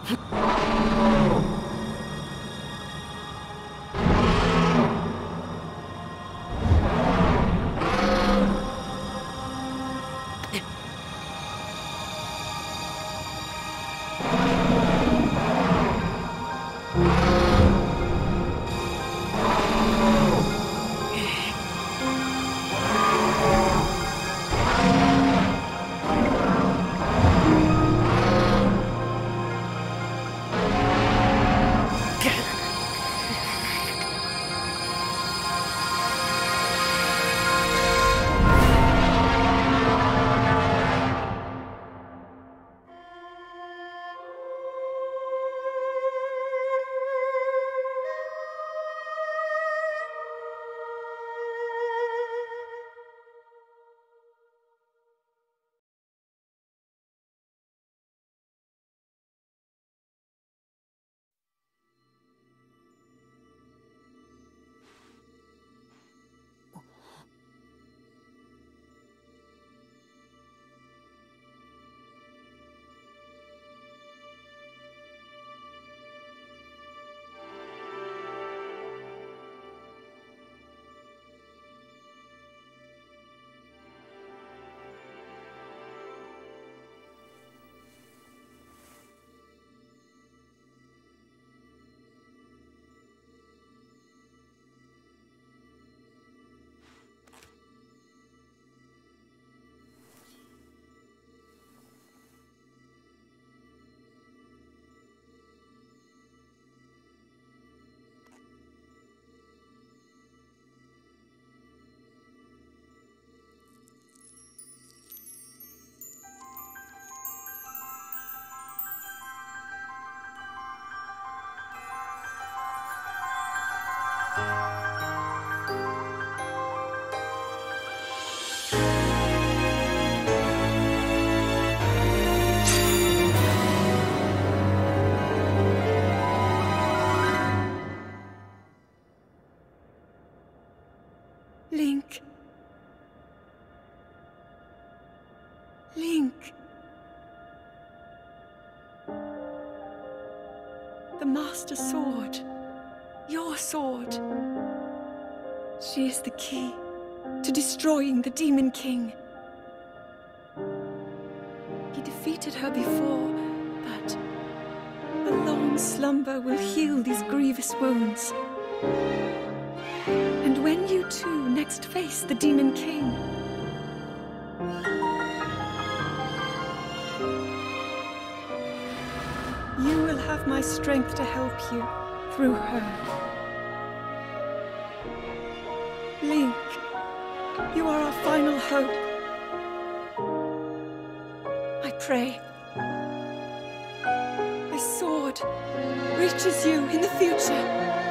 Link. Link. The Master Sword. Your sword. She is the key to destroying the Demon King. He defeated her before, but a long slumber will heal these grievous wounds. And when you two next face the Demon King, you will have my strength to help you through her. Link, you are our final hope. I pray this sword reaches you in the future.